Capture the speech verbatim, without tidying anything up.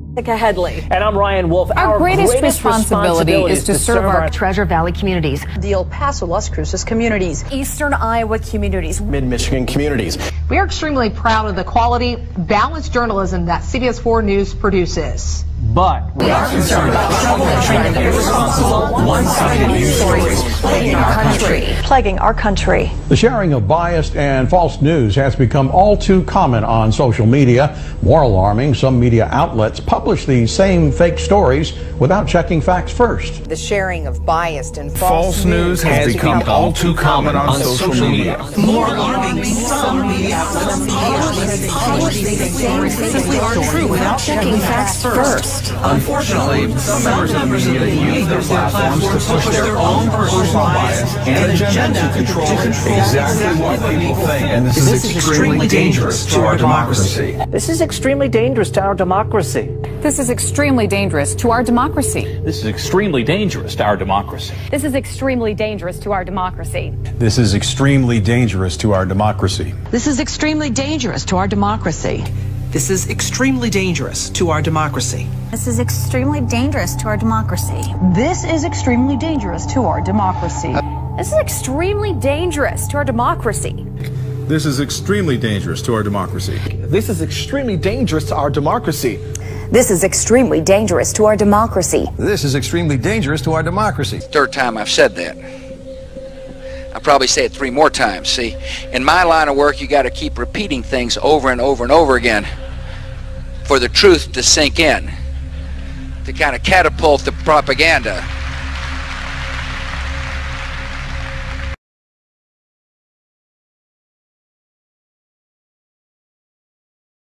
Headley. And I'm Ryan Wolf. Our, Our greatest, greatest responsibility, responsibility is to, to serve, serve our, our Treasure Valley communities, the El Paso, Las Cruces communities, Eastern Iowa communities, Mid-Michigan communities. We are extremely proud of the quality, balanced journalism that C B S four News produces. But we are concerned about troubling and irresponsible, one-sided news stories plaguing our country. Plaguing our country. The sharing of biased and false news has become all too common on social media. More alarming, some media outlets publish these same fake stories without checking facts first. The sharing of biased and false, false news has, has become, become all too common on, on social, social media. media. More alarming, some media outlets publish these stories simply aren't true without checking facts first. Unfortunately, some members of the media use their platforms to push their own personal bias and agenda to control exactly what people think. And this, this is extremely dangerous to our democracy. This is extremely dangerous to our democracy. This is extremely dangerous to our democracy. This is extremely dangerous to our democracy. This is extremely dangerous to our democracy. This is extremely dangerous to our democracy. This is extremely dangerous to our democracy. This is extremely dangerous to our democracy. This is extremely dangerous to our democracy. This is extremely dangerous to our democracy. This is extremely dangerous to our democracy. This is extremely dangerous to our democracy. This is extremely dangerous to our democracy. This is extremely dangerous to our democracy. This is extremely dangerous to our democracy. Third time I've said that. I'll probably say it three more times. See, in my line of work, you got to keep repeating things over and over and over again for the truth to sink in, to kind of catapult the propaganda.